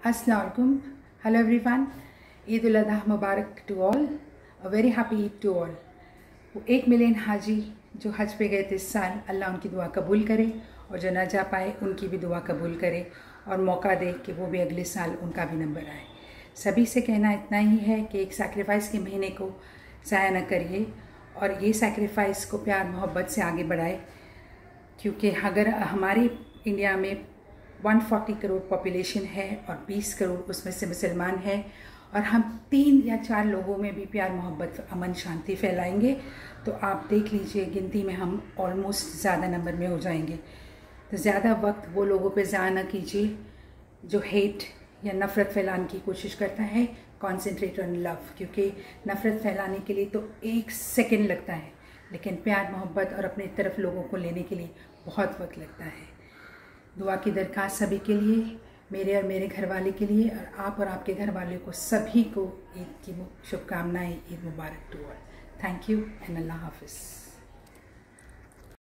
अस्सलाम वालेकुम, hello everyone. Eid ul Azha मुबारक to all, a very happy Eid to all. वो 1 मिलियन हाजी जो हज पे गए थे इस साल, अल्लाह उनकी दुआ कबूल करे, और जो ना जा पाए उनकी भी दुआ कबूल करे और मौका दे कि वो भी अगले साल उनका भी नंबर आए। सभी से कहना इतना ही है कि एक सैक्रिफाइस के महीने को ज़ाया न करिए और ये सैक्रिफाइस को प्यार मोहब्बत से आगे बढ़ाए, क्योंकि अगर हमारे इंडिया में 140 करोड़ पॉपुलेशन है और 20 करोड़ उसमें से मुसलमान हैं, और हम 3 या 4 लोगों में भी प्यार मोहब्बत अमन शांति फैलाएंगे तो आप देख लीजिए गिनती में हम ऑलमोस्ट ज़्यादा नंबर में हो जाएंगे। तो ज़्यादा वक्त वो लोगों पे ज़ाया न कीजिए जो हेट या नफ़रत फैलाने की कोशिश करता है। कॉन्सेंट्रेट ऑन लव, क्योंकि नफ़रत फैलाने के लिए तो 1 सेकेंड लगता है, लेकिन प्यार मोहब्बत और अपनी तरफ लोगों को लेने के लिए बहुत वक्त लगता है। दुआ की दरख्वास्त सभी के लिए, मेरे और मेरे घर वाले के लिए, और आप और आपके घर वाले को सभी को ईद की शुभकामनाएं। ईद मुबारक to all. Thank you and Allah हाफिज़।